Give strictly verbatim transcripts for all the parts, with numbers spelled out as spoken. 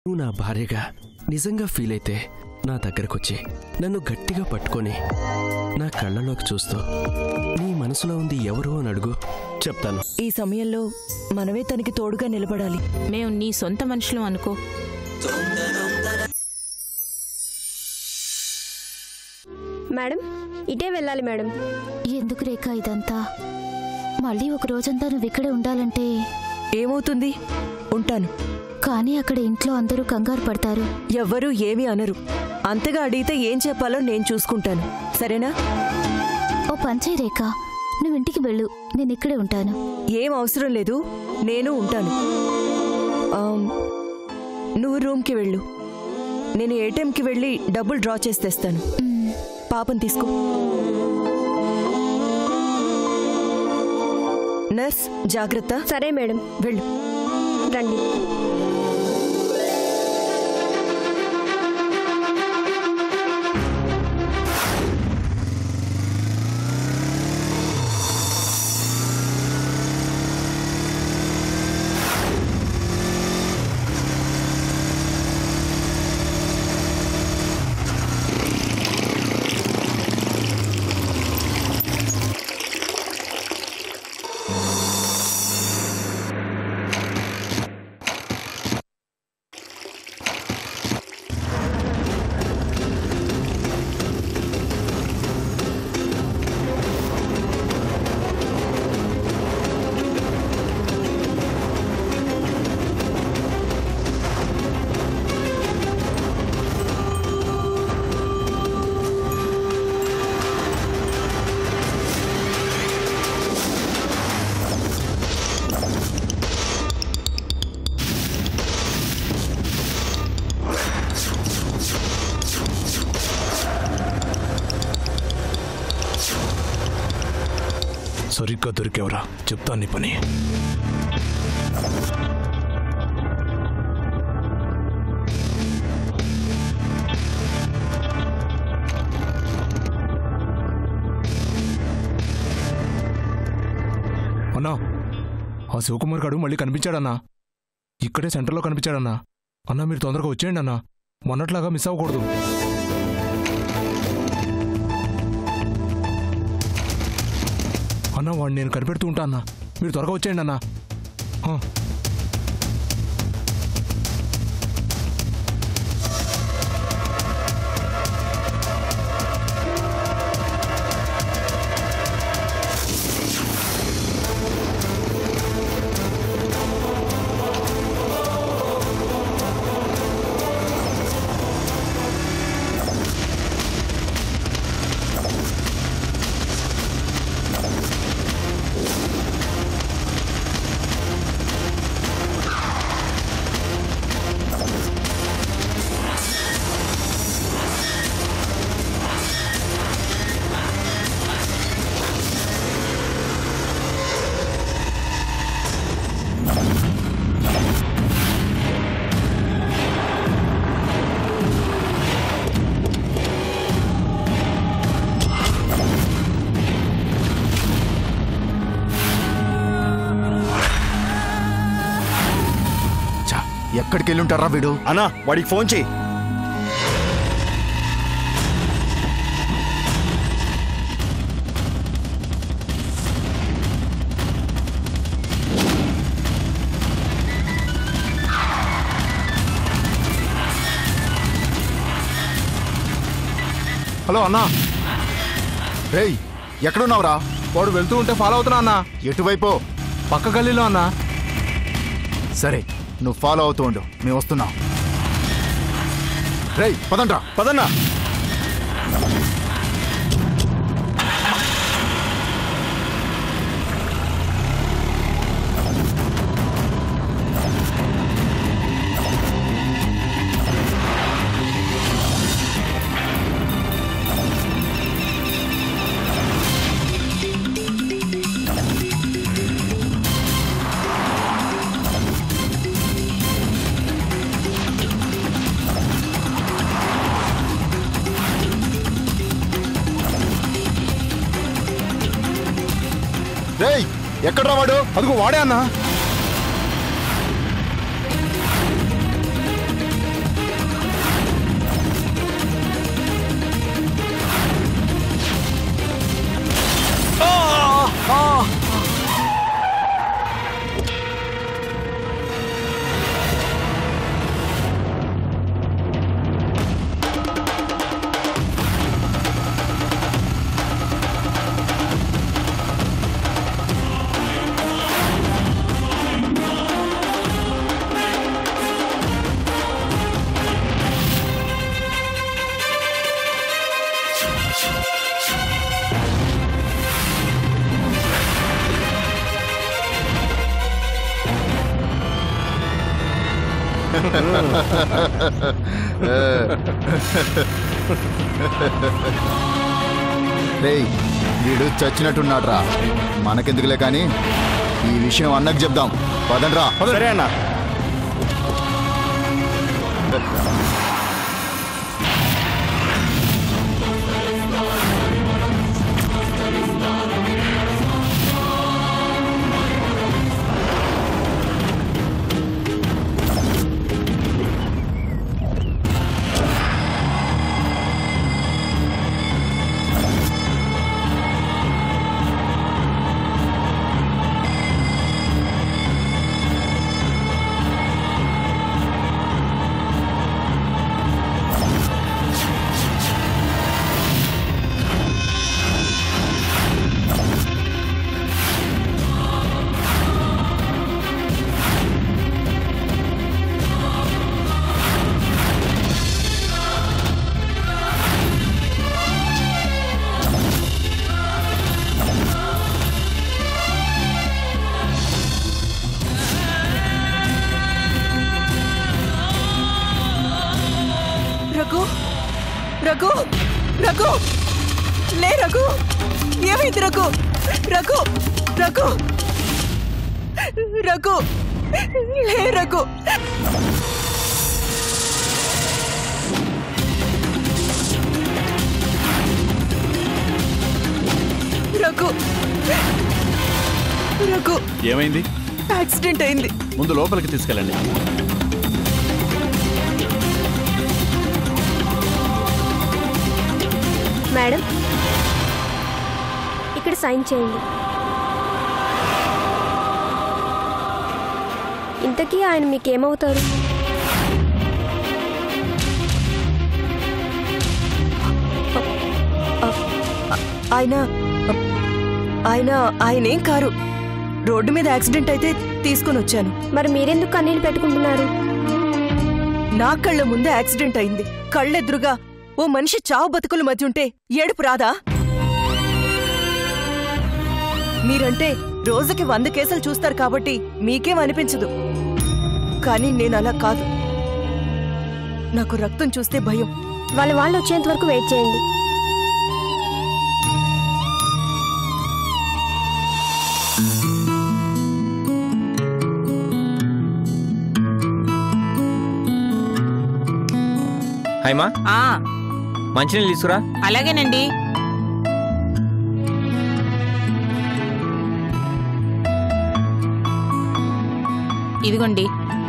నువ్వు నా భార్యగా నిజంగా ఫీల్ అయితే నా దగ్గరకొచ్చి నన్ను గట్టిగా పట్టుకొని నా కళ్ళలోకి చూస్తూ నీ మనసులో ఉంది ఎవరు అని అడుగు, చెప్తాను. ఈ సమయంలో మనమే తనకి తోడుగా నిలబడాలి. మేము నీ సొంత మనుషులు అనుకో. మేడం, ఇటే వెళ్ళాలి మేడం. ఎందుకు రేఖ ఇదంతా? మళ్ళీ ఒక రోజంతా నువ్వు ఇక్కడే ఉండాలంటే ఏమవుతుంది? ఉంటాను. కానీ అక్కడ ఇంట్లో అందరూ కంగారు పడతారు. ఎవ్వరూ ఏమీ అనరు. అంతగా అడిగితే ఏం చెప్పాలో నేను చూసుకుంటాను, సరేనా? ఓ పంచే రేఖ, నువ్వు ఇంటికి వెళ్ళు, నేను ఇక్కడే ఉంటాను. ఏం అవసరం లేదు, నేను ఉంటాను. నువ్వు రూమ్కి వెళ్ళు, నేను ఏటీఎంకి వెళ్ళి డబ్బులు డ్రా చేసి తెస్తాను. పాపని తీసుకో. నర్స్, జాగ్రత్త. సరే మేడం, వెళ్ళు. రండి. సరిగ్గా దొరికేవరా, చెప్తాను నీ పని. అన్నా, ఆ శివకుమార్ గారు మళ్ళీ కనిపించాడన్నా. ఇక్కడే సెంటర్లో కనిపించాడన్నా. అన్నా, మీరు తొందరగా వచ్చేయండి అన్నా, మొన్నట్లాగా మిస్ అవ్వకూడదు. అన్నా, వాడిని నేను కనిపెడుతూ ఉంటా అన్నా, మీరు త్వరగా వచ్చేయండి అన్నా. ఎక్కడికి వెళ్ళి ఉంటారా వీడు? అన్నా, వాడికి ఫోన్ చేయి. హలో అన్నా. రేయ్, ఎక్కడున్నావురా? వాడు వెళ్తూ ఉంటే ఫాలో అవుతున్నా అన్నా. ఎటువైపో? పక్క గల్లీలో అన్నా. సరే, నువ్వు ఫాలో అవుతూ ఉండు, మేము వస్తున్నాం. రేయ్, పదండ్రా. పదన్నా. రేయ్, ఎక్కడ్రా వాడు? అదిగో వాడే అన్నా. రేయ్ వీడు చచ్చినట్టున్నాడ్రా. మనకెందుకులే కానీ ఈ విషయం అన్నకు చెప్దాం. పదండ్రా. సరే అన్న. రఘు రఘు రఘు లే రఘు, ఏమైంది రఘు? రఘు రఘు రఘు లే రఘు. రఘు రఘు ఏమైంది? యాక్సిడెంట్ అయింది. ముందు లోపలికి తీసుకెళ్ళండి. మేడం ఇక్కడ సైన్ చేయండి. ఇంతకీ ఆయన మీకేమవుతారు? ఆయన ఆయన ఆయనేం కారు. రోడ్డు మీద యాక్సిడెంట్ అయితే తీసుకుని వచ్చాను. మరి మీరెందుకు కన్నీళ్ళు పెట్టుకుంటున్నారు? నా కళ్ళ ముందే యాక్సిడెంట్ అయింది. కళ్ళెదురుగా ఓ మనిషి చావు బతుకుల మధ్య ఉంటే ఏడుపు రాదా? మీరంటే రోజుకి వంద కేసులు చూస్తారు కాబట్టి మీకేం అనిపించదు. కానీ నేను అలా కాదు. నాకు రక్తం చూస్తే భయం. వాళ్ళ వాళ్ళు వచ్చేంత వరకు వెయిట్ చేయండి. హైమా, ఆ మంచినీళ్ళు తీసుకురా. అలాగేనండి. ఇదిగోండి.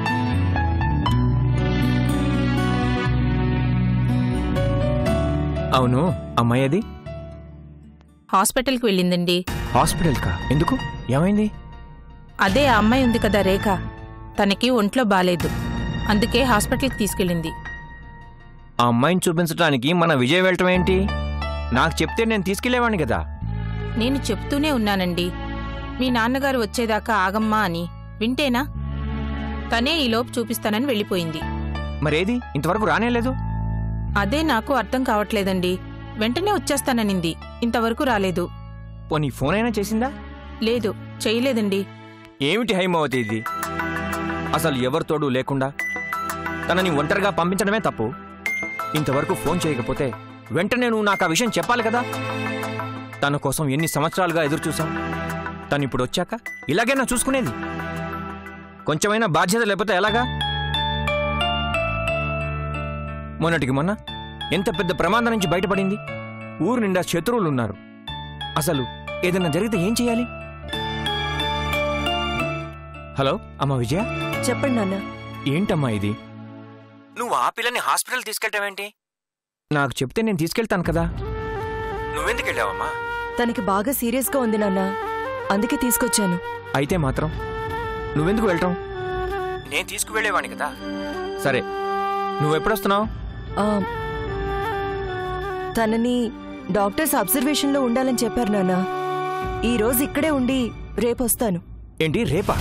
అవును, అమ్మాయి అది హాస్పిటల్కి వెళ్ళిందండి. హాస్పిటల్కా? ఎందుకు? ఏమైంది? అదే ఆ అమ్మాయి ఉంది కదా రేఖ, తనకి ఒంట్లో బాలేదు, అందుకే హాస్పిటల్కి తీసుకెళ్ళింది. ఆ అమ్మాయిని చూపించడానికి మన విజయ్ వెళ్ళటం ఏంటి? నాకు చెప్తే నేను తీసుకెళ్లేవాడిని కదా. నేను చెప్తూనే ఉన్నానండి, మీ నాన్నగారు వచ్చేదాకా ఆగమ్మా అని. వింటేనా? తనే ఈలోపు చూపిస్తానని వెళ్ళిపోయింది. మరేది ఇంతవరకు రానేలేదు? అదే నాకు అర్థం కావట్లేదండి. వెంటనే వచ్చేస్తాననింది, ఇంతవరకు రాలేదు. పోనీ ఫోన్ అయినా చేసిందా? లేదు, చేయలేదండి. ఏమిటి హైమావతి ఇది? అసలు ఎవరితోడు లేకుండా తనని ఒంటరిగా పంపించడమే తప్పు. ఇంతవరకు ఫోన్ చేయకపోతే వెంటనే నువ్వు నాకు ఆ విషయం చెప్పాలి కదా. తన కోసం ఎన్ని సంవత్సరాలుగా ఎదురుచూసాం. తను ఇప్పుడు వచ్చాక ఇలాగైనా చూసుకునేది. కొంచెమైనా బాధ్యత లేకపోతే ఎలాగా? మొన్నటికి మొన్న ఎంత పెద్ద ప్రమాదం నుంచి బయటపడింది. ఊరు నిండా శత్రువులున్నారు. అసలు ఏదైనా జరిగితే ఏం చెయ్యాలి? హలో అమ్మా విజయ, చెప్పండి నాన్న. ఏంటమ్మా ఇది? నువ్వు ఆ పిల్లని హాస్పిటల్ తీసుకెళ్ళటావేంటి? నాకు చెప్తే నేను తీసుకెళ్తాను కదా. నువ్వెందుకు వెళ్ళావమ్మా? తనకి బాగా సీరియస్గా ఉంది నాన్న, అందుకే తీసుకొచ్చాను. అయితే మాత్రం నువ్వెందుకు వెళ్ళటం? నేను తీసుకువెళ్ళేవాణ్ణి కదా. సరే, నువ్వెప్పుడొస్తున్నావు? ఆ, తనని డాక్టర్స్ అబ్జర్వేషన్లో ఉండాలని చెప్పారు నాన్న. ఈ రోజు ఇక్కడే ఉండి రేపొస్తాను. ఏంటి రేపా?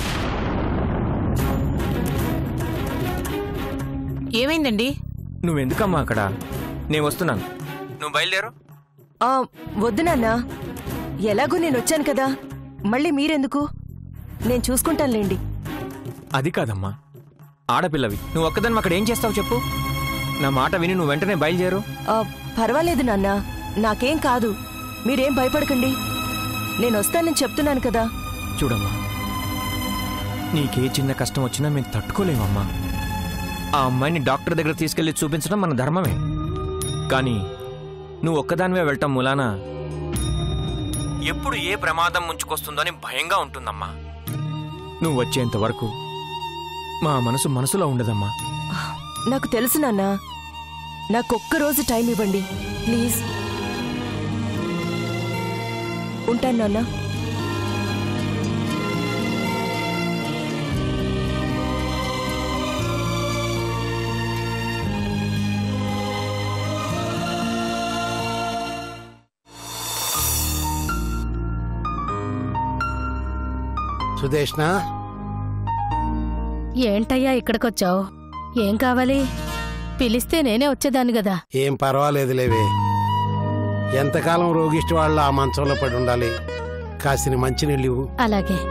ఏమైందండి? నువ్వెందుకమ్మా అక్కడ? నేను వస్తున్నాను, నువ్వు బయలుదేరు. ఆ, వద్దు నాన్న, ఎలాగూ నేను వచ్చాను కదా, మళ్ళీ మీరెందుకు? నేను చూసుకుంటానులేండి. అది కాదమ్మా, ఆడపిల్లవి నువ్వు ఒక్కదాన్ని అక్కడ ఏం చేస్తావు చెప్పు. నా మాట విని నువ్వు వెంటనే బయలుదేరు. ఆ, పర్వాలేదు నాన్న, నాకేం కాదు, మీరేం భయపడకండి. నేను వస్తానని చెప్తున్నాను కదా. చూడమ్మా, నీకే చిన్న కష్టం వచ్చినా మేము తట్టుకోలేమమ్మా. ఆ అమ్మాయిని డాక్టర్ దగ్గర తీసుకెళ్లి చూపించడం మన ధర్మమే. కానీ నువ్వు ఒక్కదానివే వెళ్ళటం మూలాన ఎప్పుడు ఏ ప్రమాదం ముంచుకొస్తుందో అని భయంగా ఉంటుందమ్మా. నువ్వు వచ్చేంత వరకు మా మనసు మనసులో ఉండదమ్మా. నాకు తెలుసు నాన్న, నాకొక్క రోజు టైం ఇవ్వండి ప్లీజ్. ఉంటాను నాన్న. సుదేష్నా, ఏంటయ్యా ఇక్కడికొచ్చావు? ఏం కావాలి? పిలిస్తే నేనే వచ్చేదాన్ని గదా. ఏం పర్వాలేదు లేవే. ఎంతకాలం రోగిష్టి వాళ్ళు ఆ మంచంలో పడి ఉండాలి. కాసిన మంచినీళ్ళు ఇవ్వు. అలాగే.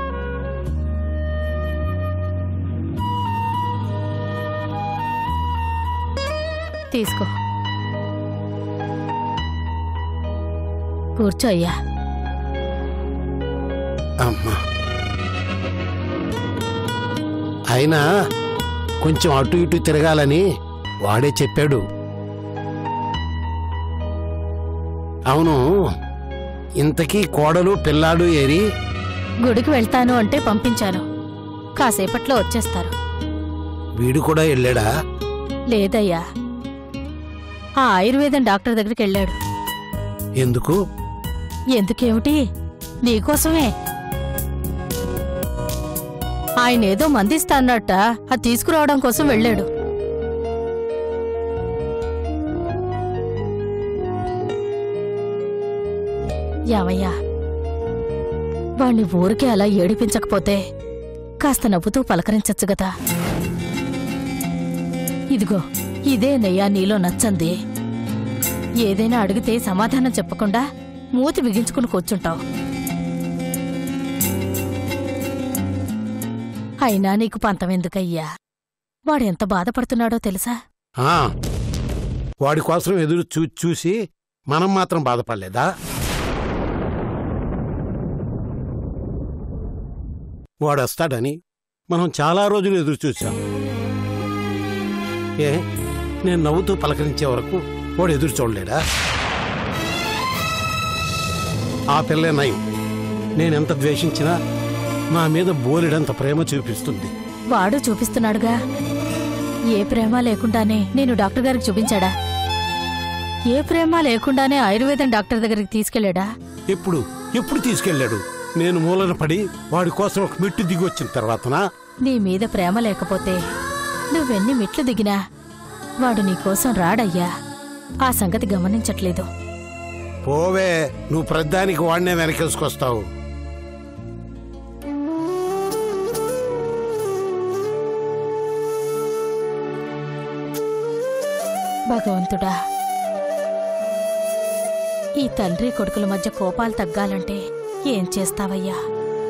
తీసుకో, కూర్చో అయ్యా. అమ్మా, అయినా కొంచెం అటు ఇటు తిరగాలని వాడే చెప్పాడు. అవును, ఇంతకీ కోడలు పిల్లాడు ఏరి? గుడికి వెళ్తాను అంటే పంపించాను, కాసేపట్లో వచ్చేస్తారు. వీడు కూడా వెళ్ళాడా? లేదయ్యా, ఆ ఆయుర్వేదం డాక్టర్ దగ్గరికి వెళ్ళాడు. ఎందుకు? ఎందుకేమిటి, నీకోసమే. ఆయన ఏదో మందిస్తా అన్నట్ట, అది తీసుకురావడం కోసం వెళ్ళాడు. యావయ్యా, వాణ్ణి ఊరికే అలా ఏడిపించకపోతే కాస్త నవ్వుతూ పలకరించచ్చు గదా. ఇదిగో ఇదేనయ్యా నీలో నచ్చంది. ఏదైనా అడిగితే సమాధానం చెప్పకుండా మూతి బిగించుకుని కూర్చుంటావు. అయినా నీకు పంతమెందుకయ్యా? వాడెంత బాధపడుతున్నాడో తెలుసా? ఆ, వాడి కోసం ఎదురు చూ చూసి మనం మాత్రం బాధపడలేదా? వాడొస్తాడని మనం చాలా రోజులు ఎదురు చూశాం. ఏ, నేను నవ్వుతూ పలకరించే వరకు వాడు ఎదురు చూడలేడా? ఆ పిల్లే నయం. నేనెంత ద్వేషించినా నా మీద బోలెడంత ప్రేమ చూపిస్తుంది. వాడు చూపిస్తున్నాడుగా. ఏ ప్రేమ లేకుండానే నేను డాక్టర్ గారికి చూపించాడా? ఏ ప్రేమ లేకుండానే ఆయుర్వేదం డాక్టర్ దగ్గరికి తీసుకెళ్లాడా? ఎప్పుడు ఎప్పుడు తీసుకెళ్లాడు? నేను మూలన పడి వాడి కోసం ఒక మెట్టు దిగి వచ్చిన తర్వాతనా? నీ మీద ప్రేమ లేకపోతే నువ్వెన్ని మెట్లు దిగినా వాడు నీకోసం రాడయ్యా. ఆ సంగతి గమనించట్లేదు. పోవే, నువ్వు ప్రద్దానికి వాడినే వెనకేసుకొస్తావు. భగవంతుడా, ఈ తండ్రి కొడుకుల మధ్య కోపాలు తగ్గాలంటే ఏం చేస్తావయ్యా?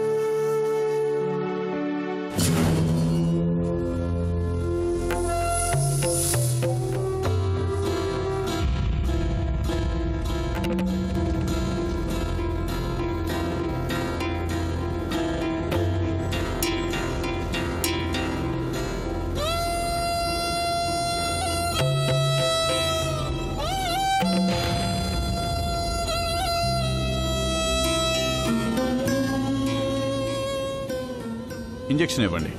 ఇంజెక్షన్ ఇవ్వండి.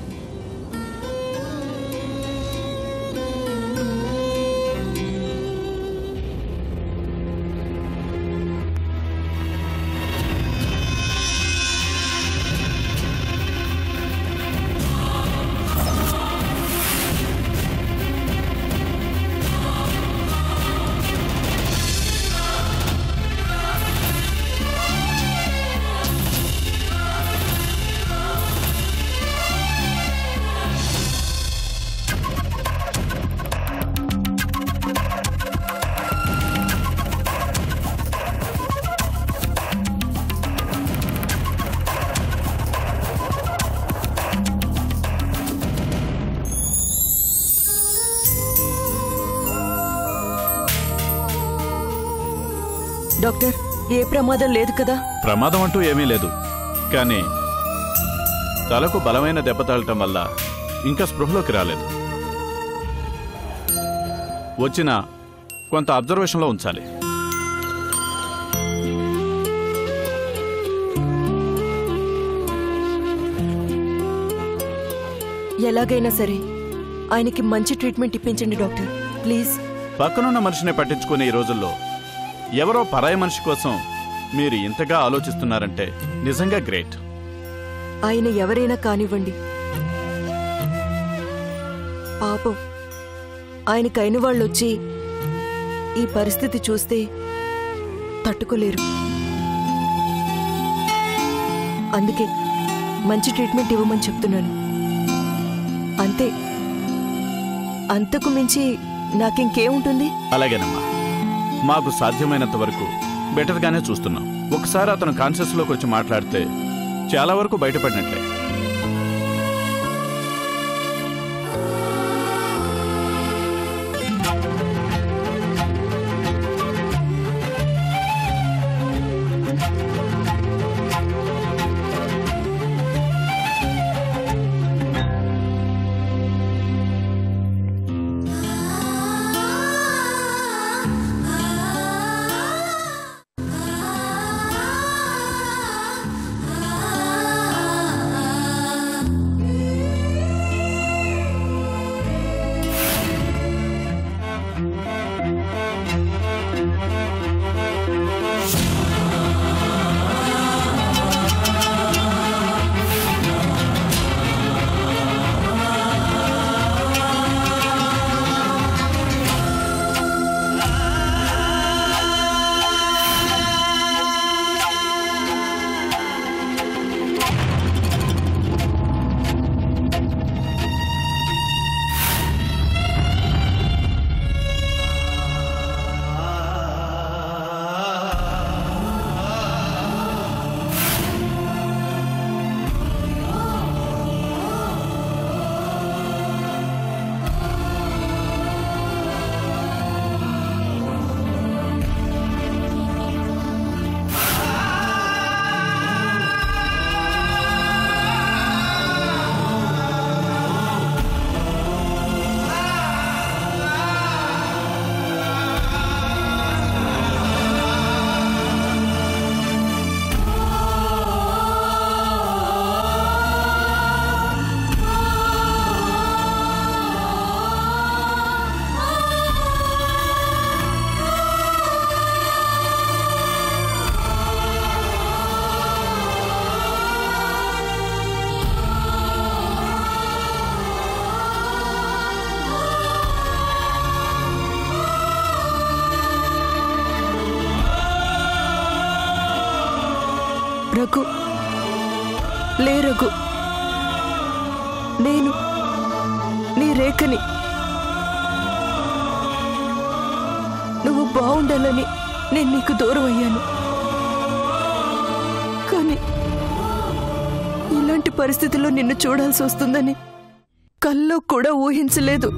డాక్టర్ ఏ ప్రమాదం లేదు కదా? ప్రమాదం అంటూ ఏమీ లేదు, కానీ తలకు బలమైన దెబ్బ తగలటం వల్ల ఇంకా స్పృహలోకి రాలేదు. వచ్చిన కొంత అబ్జర్వేషన్లో ఉంచాలి. ఎలాగైనా సరే ఆయనకి మంచి ట్రీట్మెంట్ ఇప్పించండి డాక్టర్, ప్లీజ్. పక్కనున్న మనిషిని పట్టించుకునే ఈ రోజుల్లో ఎవరో పరాయి మనిషి కోసం మీరు ఇంతగా ఆలోచిస్తున్నారంటే నిజంగా గ్రేట్. ఆయన ఎవరైనా కానివ్వండి, పాపం ఆయనకైన వాళ్ళొచ్చి ఈ పరిస్థితి చూస్తే తట్టుకోలేరు. అందుకే మంచి ట్రీట్మెంట్ ఇవ్వమని చెప్తున్నాను. అంతే, అంతకు మించి నాకింకేముంటుంది? అలాగేనమ్మా, మాకు సాధ్యమైనంత వరకు బెటర్గానే చూస్తున్నాం. ఒకసారి అతను కాన్షియస్లోకి వచ్చి మాట్లాడితే చాలా వరకు బయటపడినట్లే. రఘు, లే రఘు, నేను నీ రేఖని. నువ్వు బాగుండాలని నేను నీకు దూరం అయ్యాను, కానీ ఇలాంటి పరిస్థితుల్లో నిన్ను చూడాల్సి వస్తుందని కల్లో కూడా ఊహించలేదు.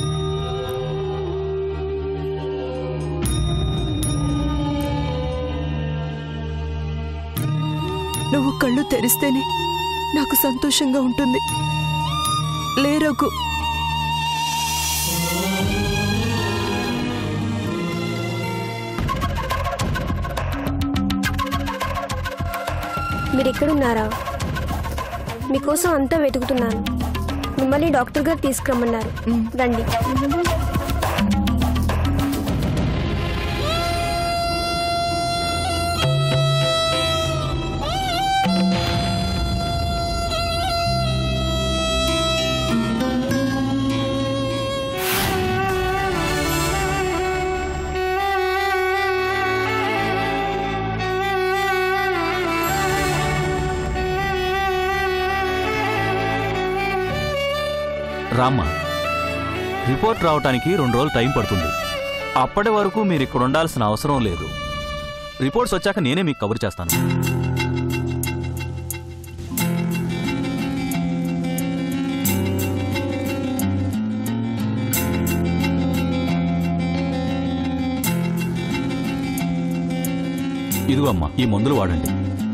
నువ్వు కళ్ళు తెరిస్తేనే నాకు సంతోషంగా ఉంటుంది. లే రఘు. మీరు ఎక్కడున్నారా? మీకోసం అంతా వెతుకుతున్నాను. మిమ్మల్ని డాక్టర్ గారు తీసుకురమ్మన్నారు. రండి. రామ్మ, రిపోర్ట్ రావటానికి రెండు రోజులు టైం పడుతుంది. అప్పటి వరకు మీరు ఇక్కడ ఉండాల్సిన అవసరం లేదు. రిపోర్ట్స్ వచ్చాక నేనే మీకు కబురు చేస్తాను. ఇదిగో అమ్మా ఈ మందులు వాడండి